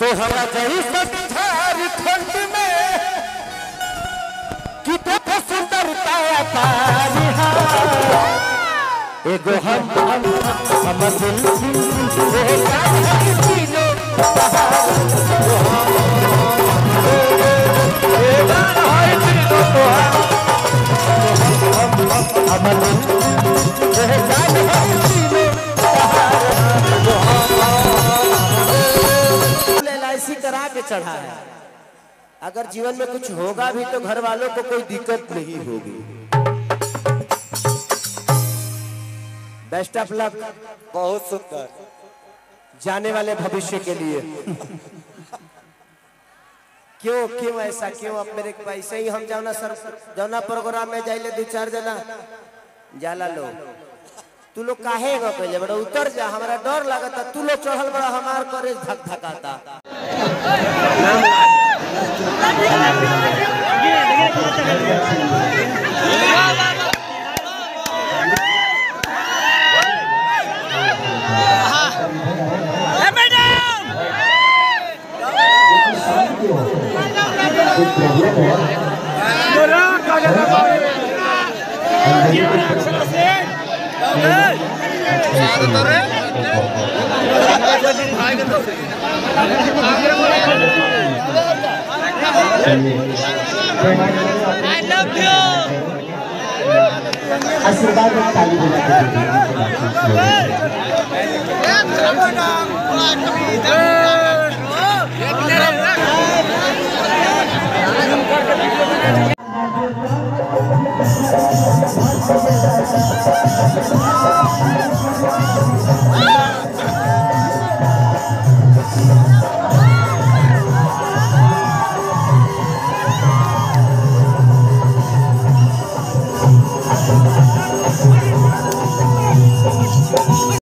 तोहरा जैसन झारखंड में कितना सुंदरता तारी एगो हम दिल LIC करा के चढ़ा है। अगर जीवन में कुछ होगा भी तो घर वालों को कोई दिक्कत नहीं होगी। Best of luck. बहुत सुंदर जाने वाले भविष्य के लिए। क्यों क्यों ऐसा क्यों? अब मेरे पैसे ही हम जाना सर जाना प्रोग्राम में जाइले 2-4 जना जाला लो तू लोग काहे गो पहले बड़ा उतर जा। हमारा डर लगता तू लोग चढ़ल बड़ा हमार करे धक धकाता। I love you. आशीर्वाद ताली